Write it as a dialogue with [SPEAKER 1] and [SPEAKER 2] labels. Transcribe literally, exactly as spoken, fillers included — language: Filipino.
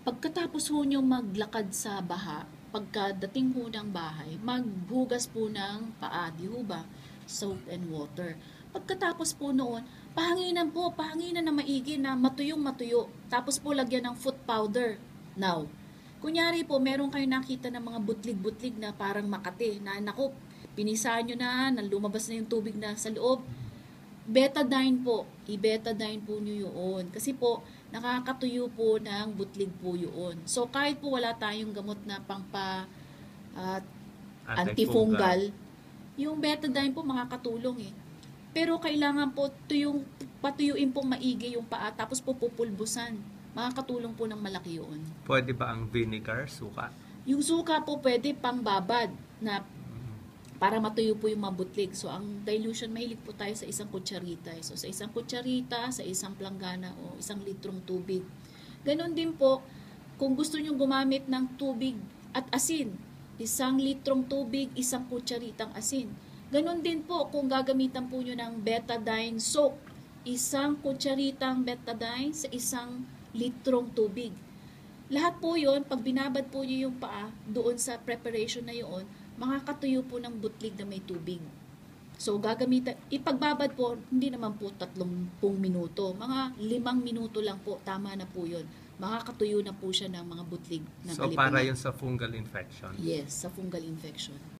[SPEAKER 1] Pagkatapos ho niyong maglakad sa baha, pagkadating ho ng bahay, maghugas po ng paa, di ho ba? Soap and water. Pagkatapos po noon, pahanginan po, pahanginan na maigi na matuyong matuyo. Tapos po lagyan ng foot powder. Now, kunyari po, meron kayo nakita ng mga butlig-butlig na parang Makati, na naku, pinisahan nyo na, nang lumabas na yung tubig na sa loob, betadine po, i-betadine po nyo yun. Kasi po, nakakatuyo po ng butlig po yun. So, kahit po wala tayong gamot na pangpa uh, antifungal, yung betadine po makakatulong eh. Pero kailangan po tuyong, patuyuin pong maigi yung paa, tapos po pupulbusan. Makakatulong po ng malaki yun.
[SPEAKER 2] Pwede ba ang vinegar, suka?
[SPEAKER 1] Yung suka po pwede pangbabad na para matuyo po yung mabutlig. So, ang dilution, mahilig po tayo sa isang kutsarita. So, sa isang kutsarita, sa isang planggana o isang litrong tubig. Ganon din po, kung gusto nyo gumamit ng tubig at asin, isang litrong tubig, isang kutsaritang asin. Ganon din po, kung gagamitan po nyo ng betadine soap, isang kutsaritang betadine sa isang litrong tubig. Lahat po yon, pag binabad po nyo yung paa doon sa preparation na yun, makakatuyo po ng butlig na may tubig. So, gagamitan, ipagbabad po, hindi naman po tatlumpung minuto. Mga limang minuto lang po, tama na po yun. Makakatuyo na po siya ng mga butlig. Ng
[SPEAKER 2] so, para yun sa fungal infection?
[SPEAKER 1] Yes, sa fungal infection.